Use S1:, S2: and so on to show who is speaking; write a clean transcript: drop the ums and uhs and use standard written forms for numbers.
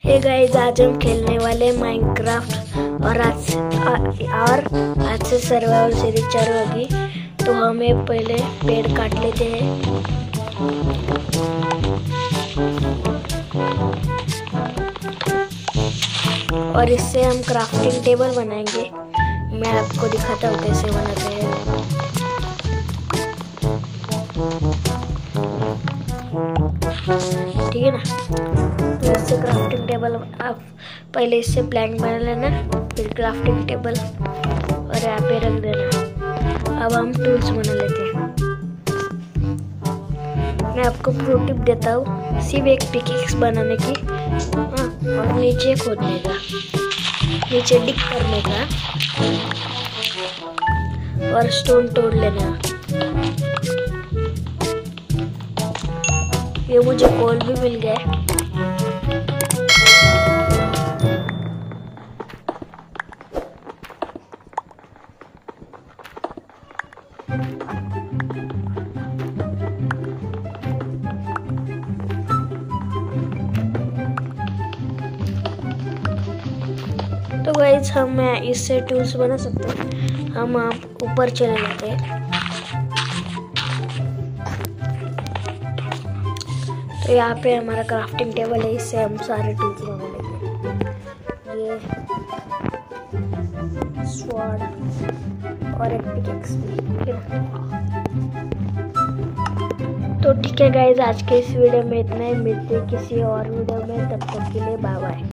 S1: Hey guys, आज हम खेलने वाले माइनक्राफ्ट और आज से सर्वाइवल सीरीज चालू होगी। तो हमें पहले पेड़ काट लेते हैं। और इससे हम क्राफ्टिंग टेबल बनाएंगे। मैं आपको दिखाता हूँ कैसे बनाते हैं। ठीक है ना। तो इससे क्राफ्टिंग टेबल आप पहले इससे प्लैंक बना लेना, फिर क्राफ्टिंग टेबल और यहाँ पे रख देना। अब हम टूल्स बना लेते हैं। मैं आपको प्रो टिप देता हूँ, सिर्फ एक पिकेक्स बनाने की और नीचे खोदने का, नीचे डिग करने का और स्टोन तोड़ लेना। ये मुझे कोल भी मिल गया है। तो गाइस, हम इससे टूल्स बना सकते हैं। हम आप ऊपर चले जाते हैं। तो यहाँ पे हमारा क्राफ्टिंग टेबल है, इससे हम सारे टूल्स बना लेंगे। ये स्वॉर्ड और एक पिकेक्स भी। तो ठीक है गाइस, आज के इस वीडियो में इतना ही। मिलते हैं किसी और वीडियो में, तब तक के लिए बाय बाय।